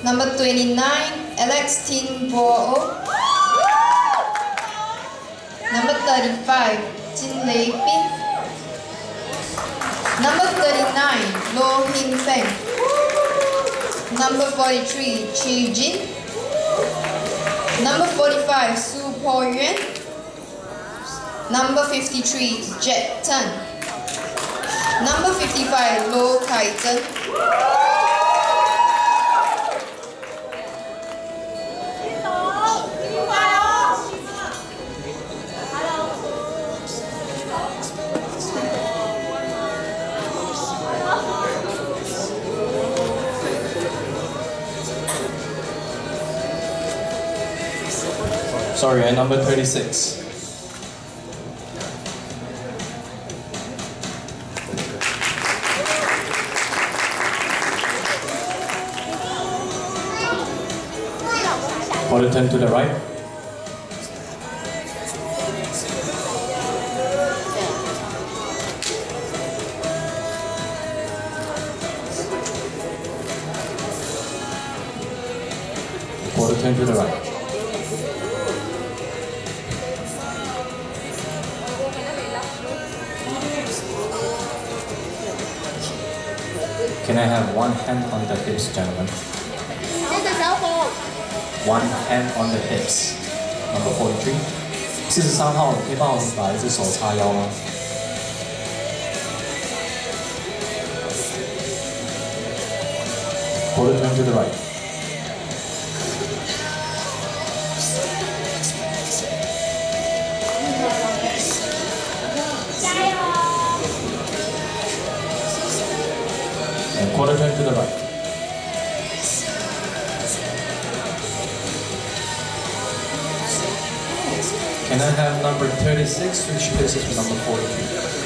Number 29, Alex Tin Bo. Number 35, Jin Lei Bin. Number 39, Lo Hing Feng. Number 43, Chi Jin. Number 45, Su Po Yuan. Number 53, Jet Tan. Number 55, Lo Kai Zhen. Sorry, at number 36. Quarter turn to the right. Quarter turn to the right. Can I have one hand on the hips, gentlemen? One hand on the hips. Number 43. 43号，可以帮我们把一只手叉腰吗？ Quarter turn to the right. And quarter turn to the right. Can I have number 36 switch places with number 43?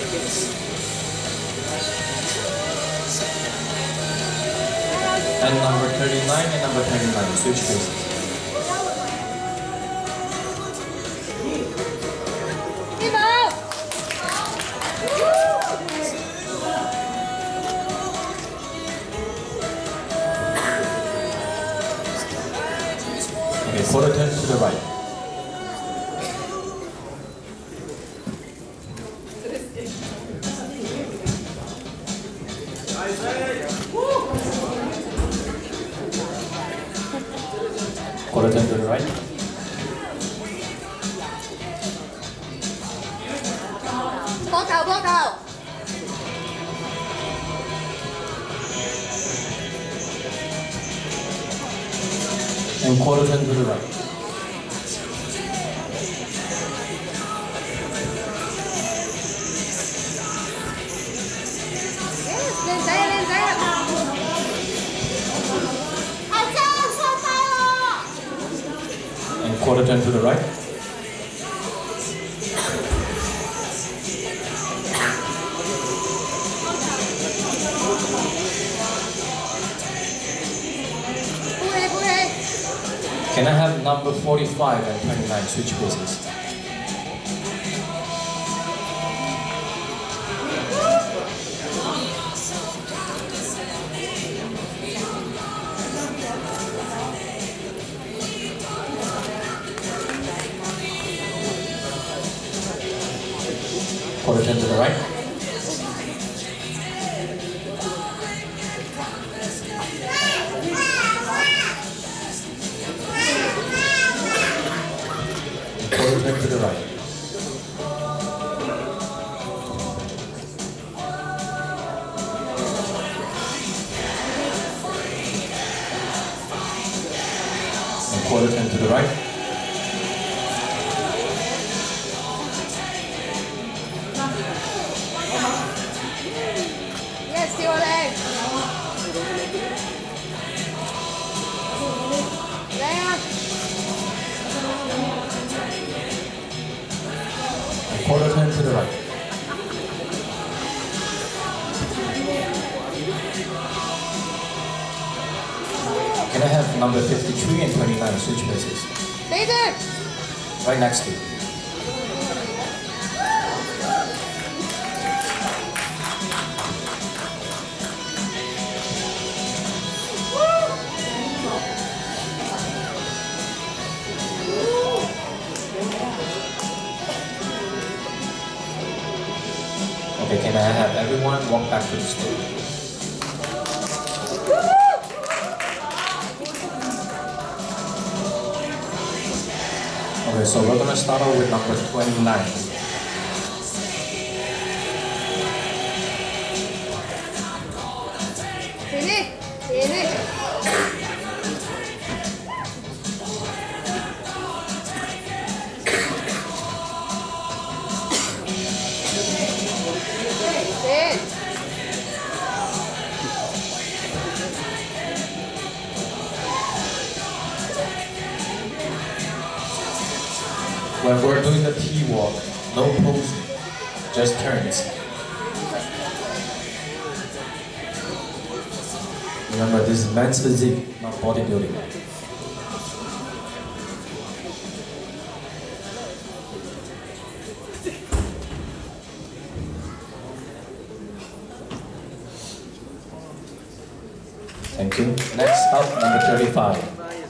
And number 39 and number 29 switch places. Okay, quarter turn to the right. Quarter turn to the right. Block out. And quarter turn to the right. And quarter turn to the right. Can I have number 45 and 29 switch places? Quarter turn to the right. Quarter turn to the right. And quarter turn to the right. Yes, your leg. Quarter turn to the right. Can I have number 53 and 29 switch places? Right next to you. Okay, can I have everyone walk back to the stage? Okay, so we're gonna start off with number 29. Sini. When we're doing the T-walk, no posing, just turns. Remember, this is men's physique, not bodybuilding. Thank you. Next up, number 35.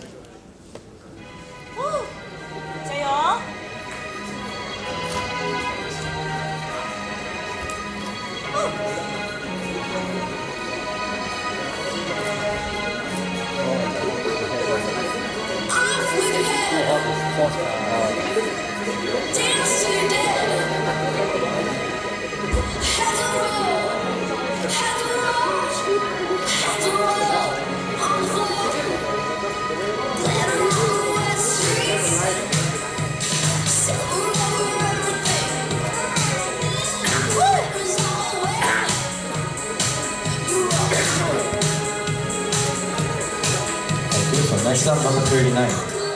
Next up, number 39.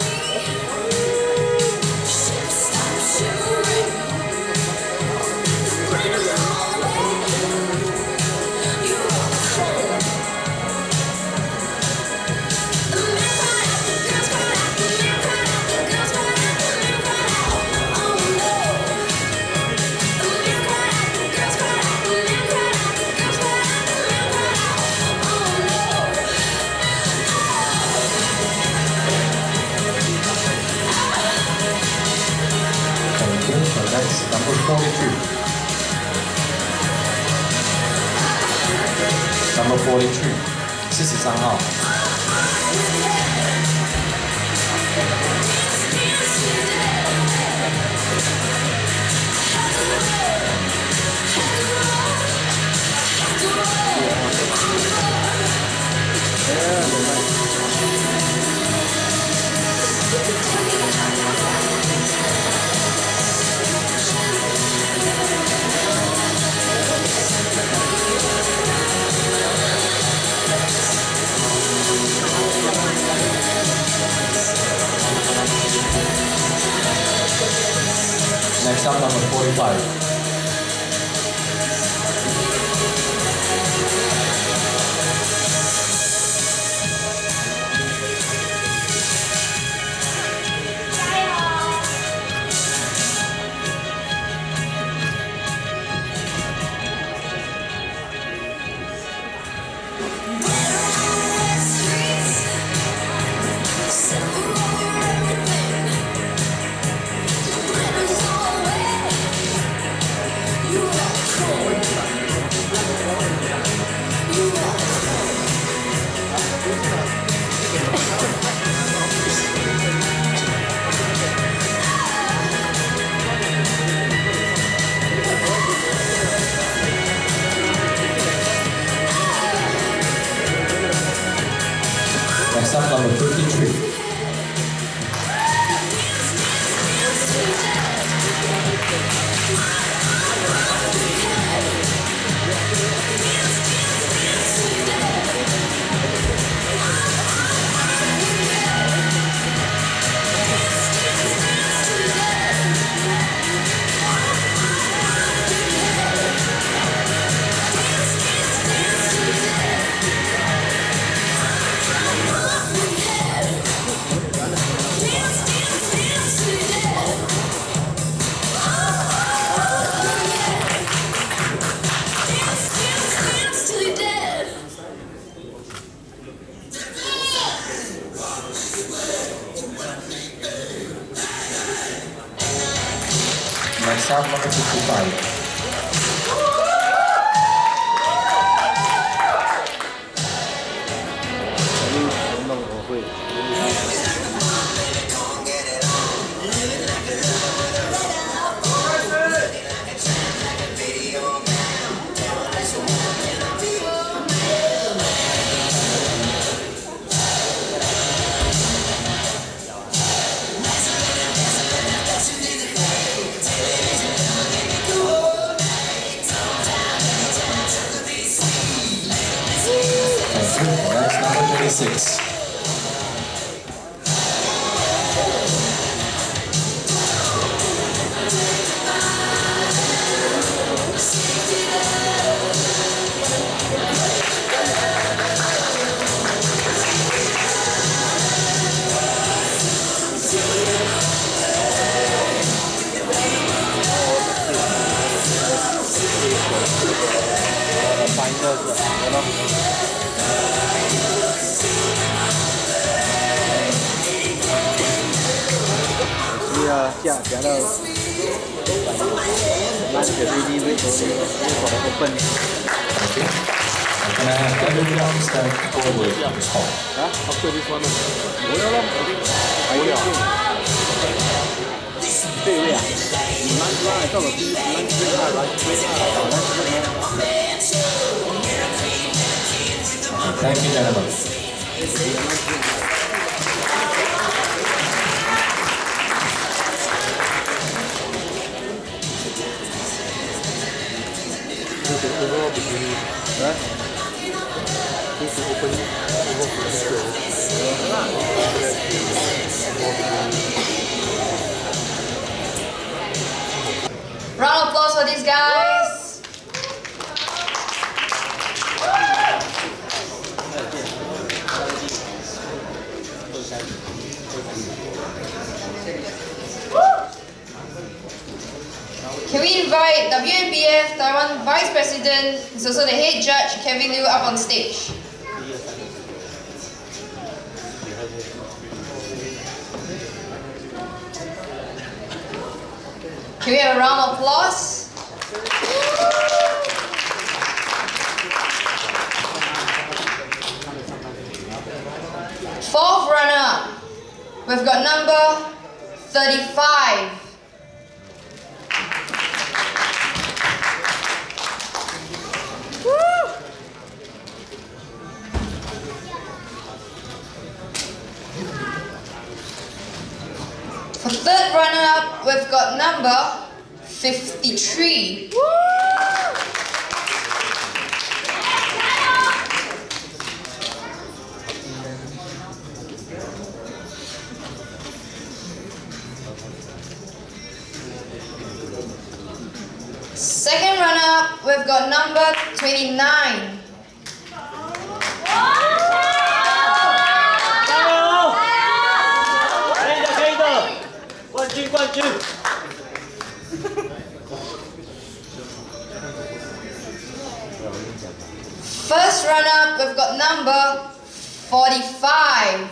Next, number 42. Number 43, 43号。Next up, number 45. Next up, number 53. Next up, number 55. number 6. 下夹到慢点微微手里，手好笨。 Can I have everyone stand forward in the top? 啊，好对this one 我要了，我要。对位啊，你慢慢到了第一，慢追他来，追他，慢追他。 Thank you, gentlemen. Round of applause for these guys. Can we invite WNBF Taiwan Vice President, who's also the head judge, Kevin Liu, up on stage? Can we have a round of applause? Fourth runner, we've got number 35. For third runner-up, we've got number 53. Second runner-up, we've got number 29. First runner-up, we've got number 45.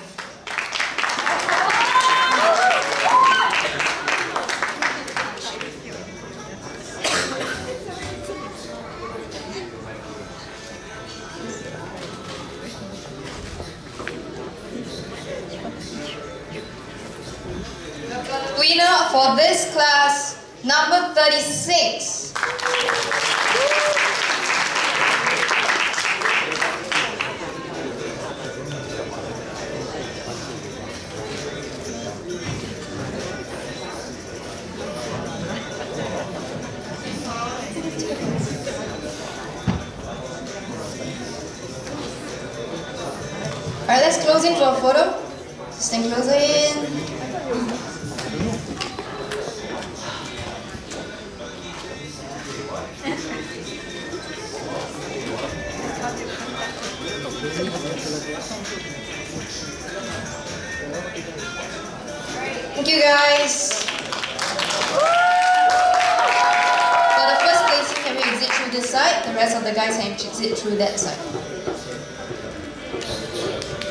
Winner for this class, number 36. Alright, let's close in for a photo. Stand closer in. Thank you guys. For the first place, can we exit through this side? The rest of the guys can exit through that side.